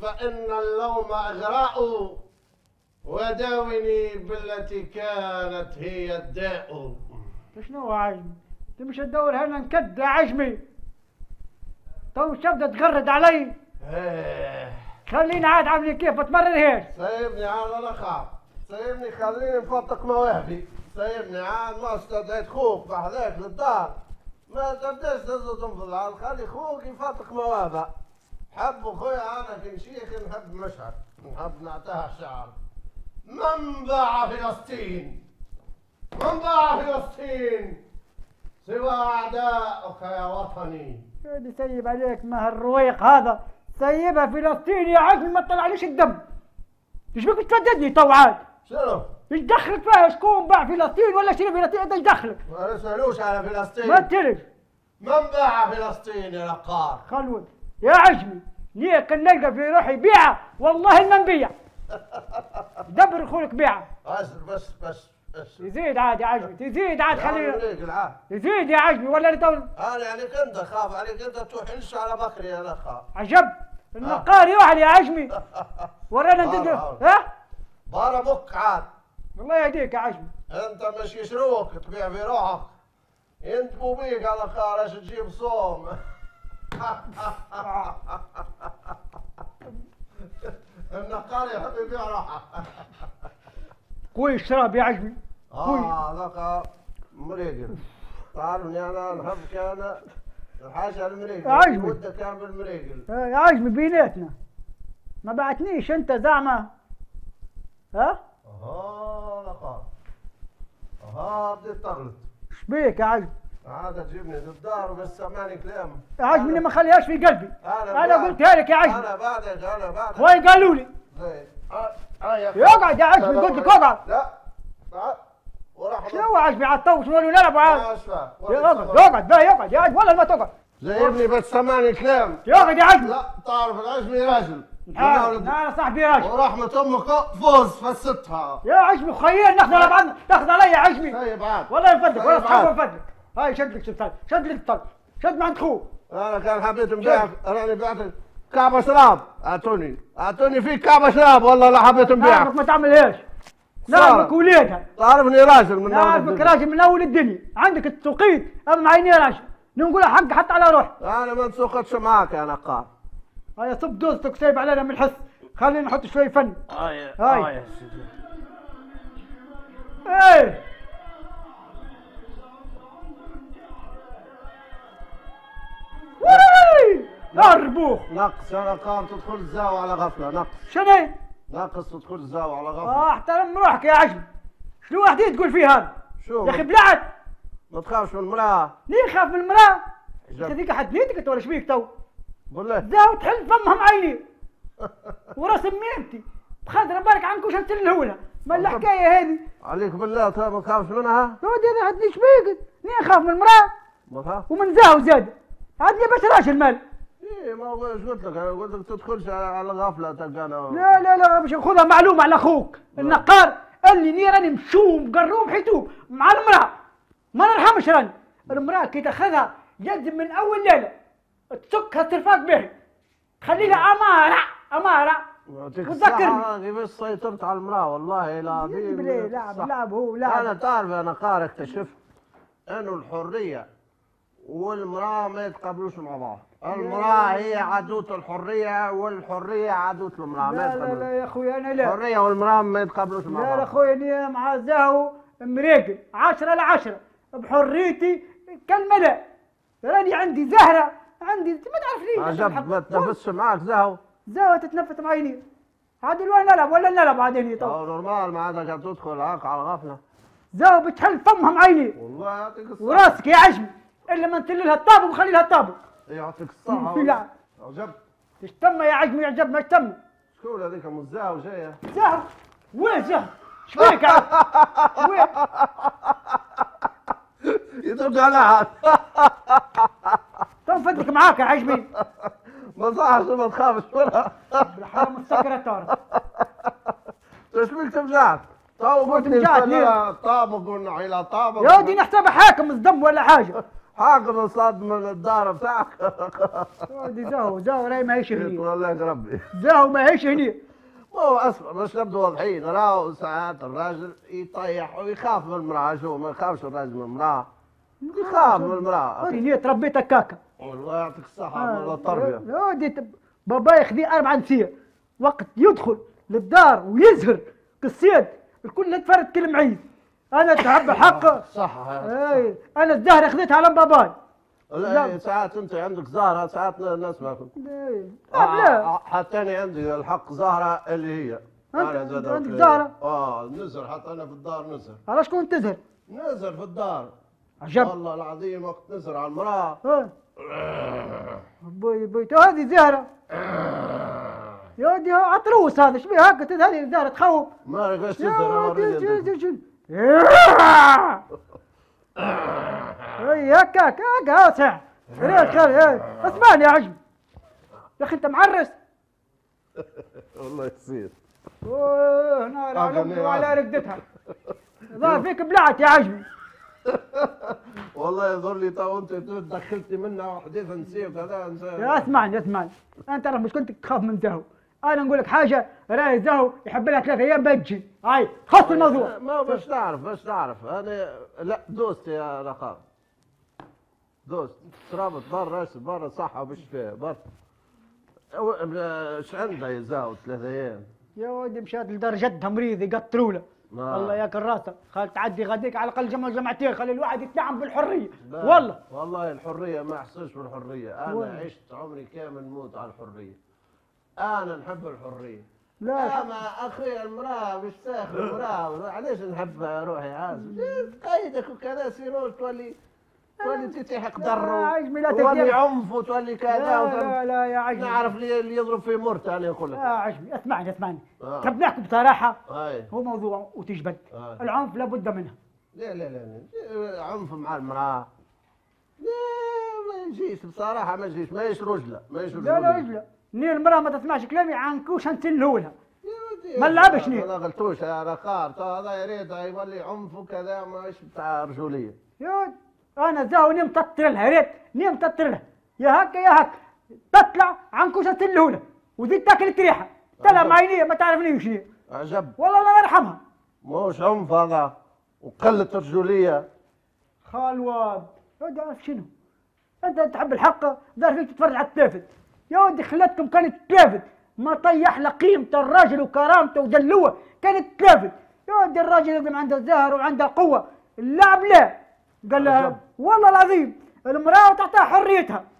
فإن اللوم إغراء، وداوني بالتي كانت هي الداء. شنو عجمي؟ انت مش تدور هنا نكد يا عجمي؟ تو تبدا تغرد علي؟ خليني عاد عامل كيف ما تمررهاش. سيبني عاد انا خاف، سيبني خليني نفتق مواهبي، سيبني عاد ما استدعيت خوك بحذاك للدار، ما تبداش تزتم في العال، خلي خوك يفتق مواهبه. حب خويا انا كنشيخ نحب مشهد، نحب نعطيها الشعر. من باع فلسطين؟ من باع فلسطين؟ سوى اعدائك يا وطني. اللي سيب عليك ما هالرويق هذا، سيبها فلسطين يا عجل ما تطلعليش الدم. ايش بك بتفددني تو عاد؟ شنو؟ ايش دخلك فيها شكون باع فلسطين ولا شنو فلسطين؟ انت ايش دخلك؟ ما نسألوش على فلسطين. ما تلج. من باع فلسطين يا نقار؟ خلود يا عجمي ليك كان نلقى في روحي بيعه والله ما نبيع. دبر اخوك بيعه. بس يزيد عاد يا عجمي، تزيد عاد خلينا يزيد يا عجمي ولا اللي انا يعني كنت اخاف عليك انت تحلش على بكري انا اخاف. عجب النقار يوحل يا عجمي. ورانا انت ها؟ بارا بك عاد. الله يهديك يا عجمي. انت مش يشروك تبيع في روحك. ينتبوا بيك على خارج تجيب صوم. النقار يحب يبيع روحه. كوي الشراب يا عجمي. لقى مريقل. تعرفني انا نحب كان الحاجه المريقل. عجمي. المده كان بالمريقل. يا عجمي بيناتنا. ما بعتنيش انت زعمه. ها؟ لقى. بديت تغلط. شبيك يا عجمي؟ عاد تجيبني للدار بس سمعني كلام. يا عجمي ما خليهاش في قلبي. انا قلتها لك يا عجمي. انا بعدك. خوي قالوا لي. يقعد يا عجمي قلت لك اقعد. لا شنو عجمي عاد تو شنو نلعب عاد؟ اقعد يقعد يا عجمي والله ما تقعد. زيبني بس سمعني كلام. يقعد يا عجمي. لا تعرف العجمي راجل. انا صاحبي راجل. ورحمة امك فوز فستها. يا عجمي خير ناخذ على بعضنا، تاخذ علي يا عجمي. طيب عاد. والله ينفدك والله صحابه ينفدك. هاي شد لك سلطان، شد لك الطلق، شد من عند خوك. انا كان حبيت نبيعك، راني بعتك كعبة شراب، اعطوني فيك كعبة شراب والله لا حبيت نبيعك. نعرفك ما تعملهاش. نعرفك وليدها. تعرفني راجل من اول الدنيا. نعرفك راجل من اول الدنيا، عندك التوقيت اما عيني راجل، نقولها حق حتى على روحي. انا ما نسوقتش معاك يا نقار. هاي صب دوستك سايب علينا من الحس، خلينا نحط شوي فن. هاي يا سيدي. ايه الربوخ نقص يا نقار تدخل الزاوية على غفلة. نقص شنو؟ ناقص تدخل الزاوية على غفلة. احترم روحك يا عجل. شنو واحد تقول فيه هذا؟ شو يا اخي بلعت. ما تخافش من المرأة. ليه خاف من المرأة؟ هذيك حدنيتك ولا شبيك تو؟ بالله زاو تحل فمها معيني وراس ميمتي بخاطر بالك عنكم شلت الهولة ما الحكاية هذه عليك بالله ما تخافش منها؟ ودي انا هدني شبيك؟ ليه خاف من المرأة؟ ما تخاف؟ ومن زاو زاد عادني باش راجل مال. ايه ما هو ايش قلت لك؟ انا قلت لك تدخلش على غفلة تلقى انا. لا باش ناخذها معلومة على اخوك النقار اللي ني راني مشوم قروم حيتوب مع المرأة ما نرحمش راني. المرأة كي تاخذها يلزم من اول ليلة تسكها ترفاق به تخليها امارة وتذكرني كيفاش سيطرت على المرأة والله العظيم. لعب هو لعب. انا تعرف يا نقار اكتشفت انه الحرية والمرأة ما يتقابلوش مع بعض. المرأة هي عدوة الحرية والحرية عدوة المرأة. لا يا اخوي انا لا. الحرية والمرأة ما يتقابلوش مع بعض. لا يا اخوي انا مع زاهو مريقل 10/10 بحريتي كالملا. راني عندي زهرة عندي ما تعرفنيش. عجب ما تنافسش معاك زاهو. زاهو تتنفس معيني. عاد الوان نلعب ولا نلعب عادين تو. نورمال ما عادك تدخل هاك على غفلة. زاهو بتحل فمها معيني. والله يعطيك الصحة. وراسك يا عجمي الا ما نتل لها الطابق وخلي لها الطابق. يعطيك الصحة. لا عجب. تشتم يا عجمي عجبنا تشتم. شكون هذيك ام الزاهو جاية؟ زاهو وين زاهو؟ شبيك عاد؟ وين؟ يدق على تنفدك معاك يا عجمي. ما صحش ما تخافش ولا بالحرام السكرة تعرف. ايش بيك تفجعت؟ تو قلت لي طابق ونحي لها طابق. يا ودي نحسبها حاكم الزم ولا حاجة. حاقب صاد من الدار بتاعك. ودي زهو راهي ماهيش هني. والله ربي زهو ماهيش هني. ما هو اسمع باش نبدو واضحين، راهو ساعات الراجل يطيح ويخاف من المرأة. شو ما يخافش الراجل من المرأة، يخاف من المرأة. هذه هي تربيت هكاكا. والله يعطيك الصحة والله التربية. يا ودي بابا يخذيه 4 نسية، وقت يدخل للدار ويزهر كالصيد الكل تفرد كل معيز. انا تحب الحق. صح. اي انا الزهرة خذيتها على باباي. لا ساعات انت عندك زهرة، ساعات نسمع. لا حتى انا عندي الحق زهرة اللي هي. انت عندك زهرة؟ نزر، حتى انا في الدار نزر. على شكون تزهر؟ نزر في الدار. عجب والله العظيم وقت نزر على المرأة. بوي هذه زهرة. يا ودي عطروس هذا، ايش بيه هكا تزهري الزهرة تخوف؟ ما رقاش تزهر. اي هكاك واسع. اسمعني يا عجم يا اخي انت معرس. والله يصير. هنا على رقدتها. ظهر فيك بلعت يا عجمي. والله يظهر لي تو انت دخلتي منها وحديث نسيت هذا يا اسمعني انت راه مش كنت تخاف من زهو. انا نقول لك حاجه، راهي زهو يحب لها 3 ايام بتجي. هاي خص الموضوع. ما باش تعرف انا. لا دوست يا رقاب، دوست ترابط برا صحة بالشفاء برا. ايش عندها يا زهو 3 ايام؟ يا ودي مشات لدار جدها مريض يقطروا له. الله ياكل راسك، خل تعدي غاديك على الاقل جمعتين، خلي الواحد يتنعم بالحريه. والله الحريه ما احسش بالحريه. انا عشت عمري كامل نموت على الحريه. انا نحب الحريه. لا اما اخي المراه مش تاخذ المراه، علاش نحب روحي عازب؟ قيدك وكذا سيرو تولي تتحق ضر وتولي عنف وتولي كذا. لا يا عجمي نعرف اللي يضرب في مرته. انا نقول لك يا عجمي اسمعني تبي نحكي بصراحه. هو موضوع وتجبد. العنف لابد منها. لا عنف مع المراه لا ما يجيش بصراحه، ما يجيش رجله. لا رجله ني المراه ما تسمعش كلامي عنكوش نسلهولها. ما نلعبش ني. ما قلتوش يا رخار هذا يريد يولي عنف وكذا، ماهيش بتاع رجوليه. يا انا زاو نمت تطرلها، ريت نمت تطرلها يا هكا تطلع عنكوش نسلهولها وزيد تاكل ريحه تلا معينيه ما تعرفنيش. عجب والله الله يرحمها. موش عنف هذا وقله رجوليه. خالواد يا عارف شنو؟ انت تحب الحق دار فيك تتفرج على التلفز. يا ودي خلتكم كانت تلفز ما طيح له قيمه الراجل وكرامته ودلوه، كانت تلفز. يا ودي الراجل يقدم عنده زهر وعنده قوه، اللعب لا. قال لها والله العظيم المراه تعطيها حريتها.